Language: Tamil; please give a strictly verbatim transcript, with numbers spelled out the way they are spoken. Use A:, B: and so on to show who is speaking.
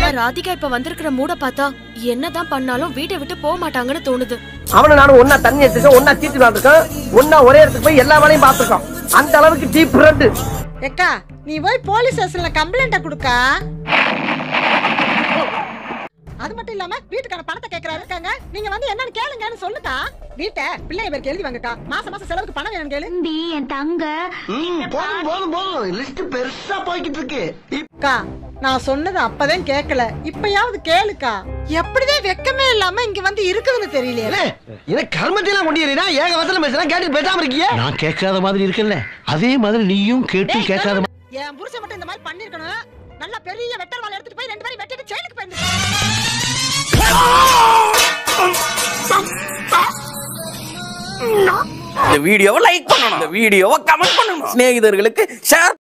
A: ராதிகா இப்ப வந்திருக்கிற மூட பார்த்தா என்னதான் பண்ணாலும் வீட்டை விட்டு போக மாட்டாங்கன்னு தோணுது.
B: அவனு நானும் ஒன்னா தண்ணி எடுத்துக்கோம், ஒன்னா சீட்டு விளாண்டுருக்கோம், ஒன்னா ஒரே இடத்துக்கு போய் எல்லா வேலையும் பார்த்துருக்கோம். அந்த அளவுக்கு டீப் ஃப்ரெண்ட்.
C: ஏக்கா நீ போய் போலீஸ் ஸ்டேஷன்ல கம்ப்ளைண்ட் கொடுக்கா. அது மட்டும் இல்லாம வீட்டுக்கான பணத்தை கேக்குறாரு இருக்காங்க, நீங்க வந்து என்னன்னு கேளுங்கன்னு சொல்லுக்கா. வீட்டை பிள்ளைய பேருக்கு எழுதி வாங்கக்கா, மாசம் மாசம் செலவுக்கு பணம் வேணும்னு கேளு.
D: என் தங்க
B: போதும் போதும் போதும், லிஸ்ட் பெருசா போய்கிட்டு இருக்கு.
C: அக்கா நான் சொன்னது அப்பதான் கேட்கல, இப்பயாவது கேளுக்கா. எப்படிதான் வெக்கமே இல்லாம இங்க வந்து இருக்குதுன்னு தெரியலையே.
B: எனக்கு கர்மத்தையெல்லாம் கொண்டியறா, ஏக வசனம் பேசுறேன், கேட்டு பேசாம இருக்கியே.
E: நான் கேட்காத மாதிரி இருக்கல, அதே மாதிரி நீயும் கேட்டு கேட்காத.
C: என் புருஷன் மட்டும் இந்த மாதிரி பண்ணிருக்கணும். நல்ல பெரிய வெட்டர் வாளை எடுத்துட்டு போய் ரெண்டு பேரும் வெட்டிட்டு ஜெயிலுக்கு போயிருந்தேன்.
F: இந்த வீடியோவை லைக் பண்ணணும், இந்த வீடியோவை கமெண்ட் பண்ணணும், சிநேகிதர்களுக்கு ஷேர்